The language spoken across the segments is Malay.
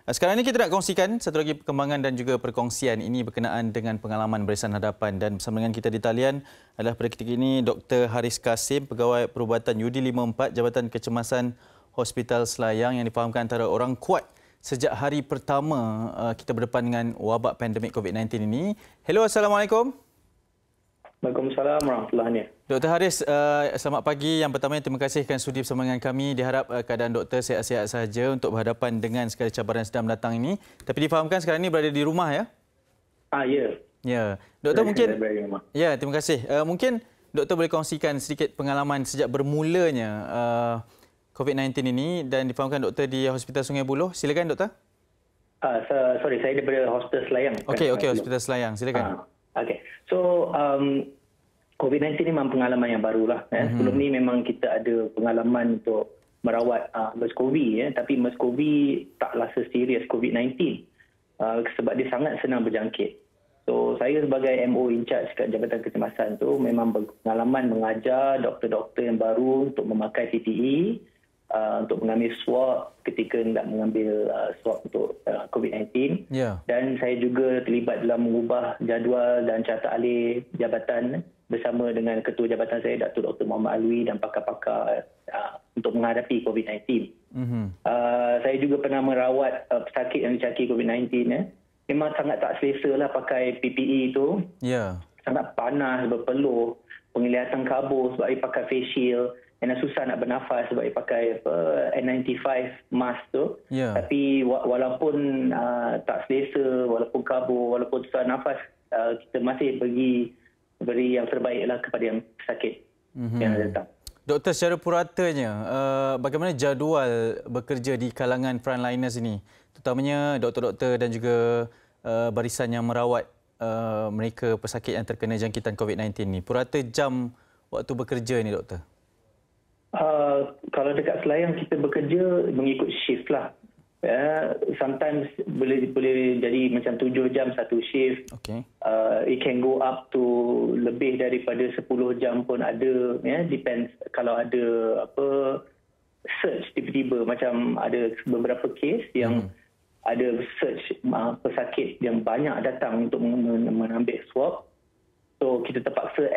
Sekarang ini kita nak kongsikan satu lagi perkembangan dan juga perkongsian ini berkenaan dengan pengalaman barisan hadapan, dan bersama dengan kita di talian adalah pada ketika ini Dr. Haris Kasim, Pegawai Perubatan UD 54 Jabatan Kecemasan Hospital Selayang, yang difahamkan antara orang kuat sejak hari pertama kita berdepan dengan wabak pandemik COVID-19 ini. Hello, Assalamualaikum. Waalaikumsalam warahmatullahi wabarakatuh. Dr. Haris, selamat pagi. Yang pertama, terima kasih kerana sudi bersama dengan kami. Diharap keadaan doktor sihat-sihat sahaja untuk berhadapan dengan segala cabaran yang sedang datang ini. Tapi difahamkan sekarang ini berada di rumah, ya? Ya. Ya. Doktor mungkin... Ya, terima kasih. Mungkin doktor boleh kongsikan sedikit pengalaman sejak bermulanya COVID-19 ini, dan difahamkan doktor di Hospital Sungai Buloh. Silakan, doktor. Sorry, saya daripada Hospital Selayang. Okey, Hospital Selayang. Silakan. Okey. So, COVID-19 ini memang pengalaman yang barulah. Sebelum ni memang kita ada pengalaman untuk merawat MERS-CoV, tapi MERS-CoV taklah seserius COVID-19 sebab dia sangat senang berjangkit. So, saya sebagai MO in charge kat Jabatan Kecemasan tu memang berpengalaman mengajar doktor-doktor yang baru untuk memakai PPE, untuk mengambil swab ketika nak mengambil swab untuk COVID-19. Dan saya juga terlibat dalam mengubah jadual dan carta alih jabatan bersama dengan Ketua Jabatan saya, Datuk Dr. Muhammad Alwi, dan pakar-pakar untuk menghadapi COVID-19. Saya juga pernah merawat pesakit yang dicaki COVID-19. Memang sangat tak selesa lah pakai PPE itu. Sangat panas, berpeluh, penglihatan kabur sebab dia pakai face shield. Dan susah nak bernafas sebab dia pakai N95 mask tu. Tapi walaupun tak selesa, walaupun kabur, walaupun susah nafas, kita masih beri yang terbaik lah kepada yang sakit yang datang. Doktor, secara puratanya, bagaimana jadual bekerja di kalangan frontliners ini? Terutamanya doktor-doktor dan juga barisan yang merawat mereka pesakit yang terkena jangkitan COVID-19 ini. Purata jam waktu bekerja ni, doktor? Kalau dekat Selayang kita bekerja mengikut shift lah. Sometimes boleh jadi macam 7 jam satu shift. It can go up to lebih daripada 10 jam pun ada. Depends kalau ada search tiba-tiba, macam ada beberapa kes yang ada search pesakit yang banyak datang untuk mengambil swab. So kita terpaksa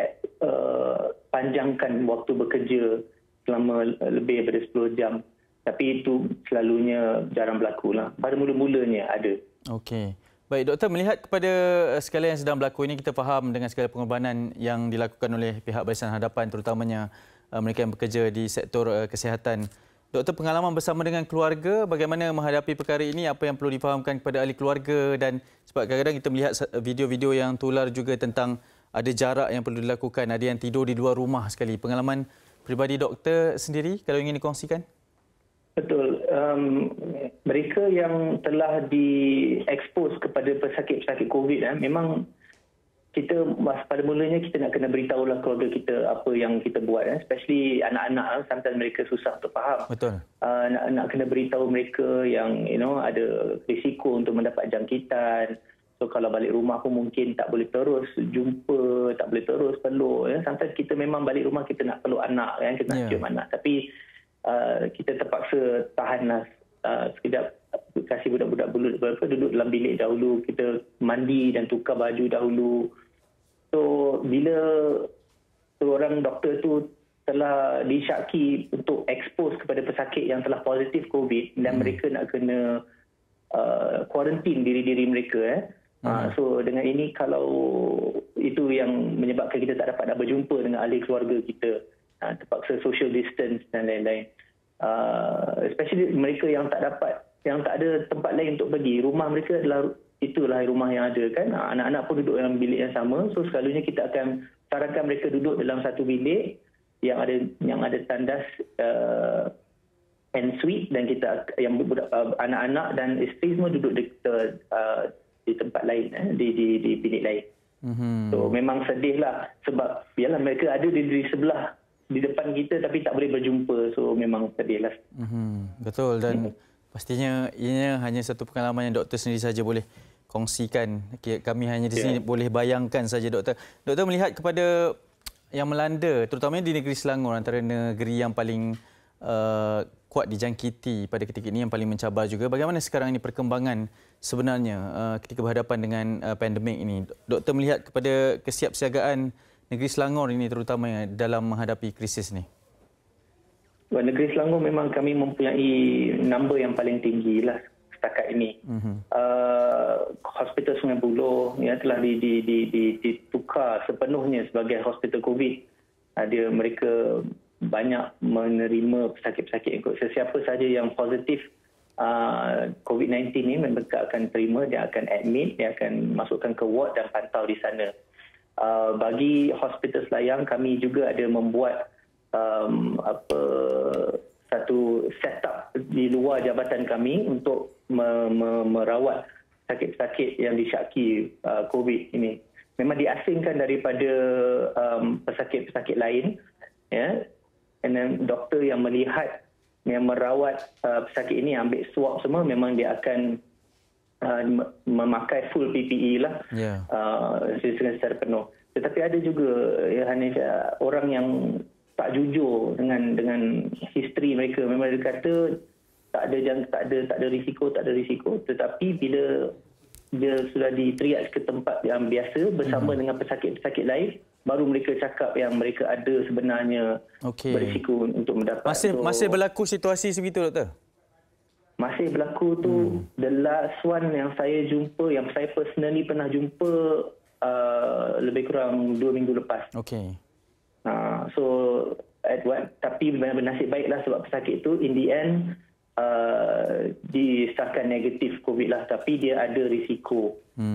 panjangkan waktu bekerja selama lebih daripada 10 jam. Tapi itu selalunya jarang berlaku lah. Pada mula-mulanya ada. Okey. Baik, doktor, melihat kepada segala yang sedang berlaku ini, kita faham dengan segala pengorbanan yang dilakukan oleh pihak barisan hadapan, terutamanya mereka yang bekerja di sektor kesihatan. Doktor, pengalaman bersama dengan keluarga, bagaimana menghadapi perkara ini? Apa yang perlu difahamkan kepada ahli keluarga? Dan sebab kadang-kadang kita melihat video-video yang tular juga tentang ada jarak yang perlu dilakukan, ada yang tidur di luar rumah sekali. Pengalaman peribadi doktor sendiri kalau ingin dikongsikan? Betul. Mereka yang telah diekspos kepada pesakit-pesakit COVID, memang kita pada mulanya kita nak kena beritahulah keluarga kita apa yang kita buat. Especially anak-anak, sometimes mereka susah untuk faham. Betul. Nak kena beritahu mereka yang ada risiko untuk mendapat jangkitan. So kalau balik rumah pun mungkin tak boleh terus jumpa, tak boleh terus peluk. Sometimes kita memang balik rumah kita nak peluk anak, kita nak cium anak. Tapi kita terpaksa tahanlah sekejap, kasih budak-budak duduk dalam bilik dahulu, kita mandi dan tukar baju dahulu. So bila seorang doktor tu telah disyaki untuk expose kepada pesakit yang telah positif COVID, dan mereka nak kena kuarantin diri-diri mereka. So dengan ini, kalau itu yang menyebabkan kita tak dapat nak berjumpa dengan ahli keluarga kita, terpaksa social distance dan lain-lain. Especially mereka yang tak ada tempat lain untuk pergi. Rumah mereka itulah rumah yang ada kan. Anak-anak pun duduk dalam bilik yang sama. So selalunya kita akan sarankan mereka duduk dalam satu bilik yang ada tandas ensuite, dan kita yang anak-anak dan isteri semua duduk di tempat lain, di bilik lain. So memang sedihlah sebab biarlah mereka ada di sebelah, di depan kita, tapi tak boleh berjumpa. So memang sedihlah. Betul, dan pastinya ianya hanya satu pengalaman yang doktor sendiri saja boleh kongsikan. Kami hanya di sini boleh bayangkan saja, doktor. Doktor melihat kepada yang melanda, terutamanya di negeri Selangor, antara negeri yang paling kuat dijangkiti pada ketika ini yang paling mencabar juga. Bagaimana sekarang ini perkembangan sebenarnya ketika berhadapan dengan pandemik ini? Doktor melihat kepada kesiapsiagaan negeri Selangor ini terutamanya dalam menghadapi krisis ini. Negeri Selangor memang kami mempunyai number yang paling tinggi lah setakat ini. Hospital Sungai Buloh telah ditukar sepenuhnya sebagai hospital COVID. Mereka banyak menerima pesakit-pesakit. Sesiapa saja yang positif COVID-19 ini mereka akan terima, dia akan admit, dia akan masukkan ke ward dan pantau di sana. Bagi Hospital Selayang, kami juga ada membuat satu setup di luar jabatan kami untuk merawat pesakit-pesakit yang disyaki COVID ini. Memang diasingkan daripada pesakit-pesakit lain, ya. Dan doktor yang melihat, yang merawat pesakit ini, ambil swab semua, memang dia akan memakai full PPE lah, secara penuh. Tetapi ada juga Hanif, orang yang tak jujur dengan history mereka. Memang dia kata tak ada risiko. Tetapi bila dia sudah di-triage ke tempat yang biasa bersama dengan pesakit-pesakit lain, baru mereka cakap yang mereka ada sebenarnya berisiko untuk mendapat. Masih berlaku situasi sebegitu, doktor? Masih berlaku tu. The last one yang saya jumpa, yang saya personally pernah jumpa lebih kurang 2 minggu lepas. Tapi bernasib baiklah sebab pesakit itu in the end disahkan negatif COVID lah, tapi dia ada risiko.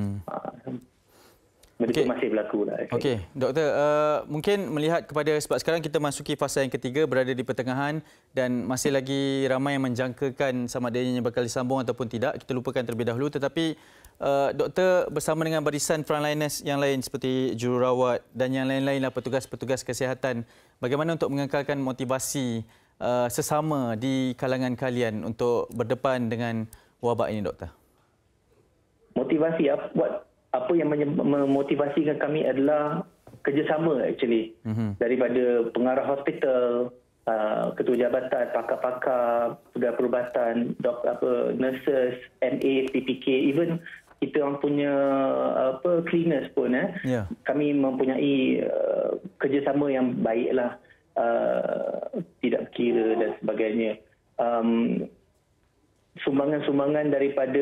Itu masih berlaku lah. Okey, doktor, mungkin melihat kepada, sebab sekarang kita masuki fasa yang ketiga, berada di pertengahan dan masih lagi ramai yang menjangkakan sama ada ianya bakal disambung ataupun tidak. Kita lupakan terlebih dahulu, tetapi doktor bersama dengan barisan frontliners yang lain seperti jururawat dan yang lain-lainlah, petugas-petugas kesihatan, bagaimana untuk mengekalkan motivasi sesama di kalangan kalian untuk berdepan dengan wabak ini, doktor? Motivasi apa yang memotivasikan kami adalah kerjasama actually. Daripada pengarah hospital, ketua jabatan, pakar-pakar, pegawai perubatan, nurses, MA, PPK, even kita orang punya cleaners pun kami mempunyai kerjasama yang baiklah, tidak kira dan sebagainya. Sumbangan-sumbangan daripada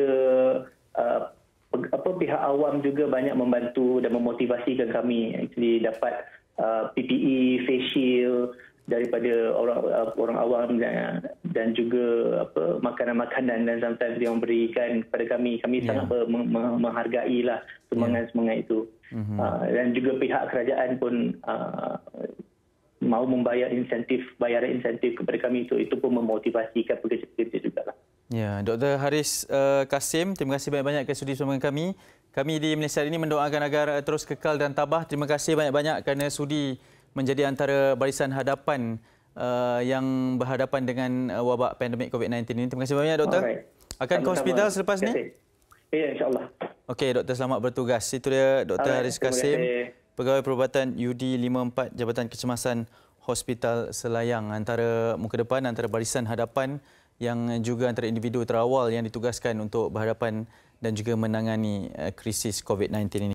pihak awam juga banyak membantu dan memotivasikan kami. Actually dapat PPE, face shield daripada orang awam dan juga makanan-makanan dan sometimes dia memberikan kepada kami. Kami sangat menghargailah semangat-semangat itu. Dan juga pihak kerajaan pun mau membayar bayaran insentif kepada kami, itu pun memotivasikan pekerja-pekerja jugalah. Ya, Dr. Haris Kasim, terima kasih banyak-banyak kerana sudi bersama kami. Kami di Malaysia ini mendoakan agar terus kekal dan tabah. Terima kasih banyak-banyak kerana sudi menjadi antara barisan hadapan yang berhadapan dengan wabak pandemik COVID-19 ini. Terima kasih banyak, Doktor. Akan ke hospital selepas ni? Ya, insyaAllah. Okey, Doktor, selamat bertugas. Itu dia Dr. Haris Kasim, Pegawai Perubatan UD 54 Jabatan Kecemasan Hospital Selayang, antara muka depan, antara barisan hadapan yang juga antara individu terawal yang ditugaskan untuk berhadapan dan juga menangani krisis COVID-19 ini.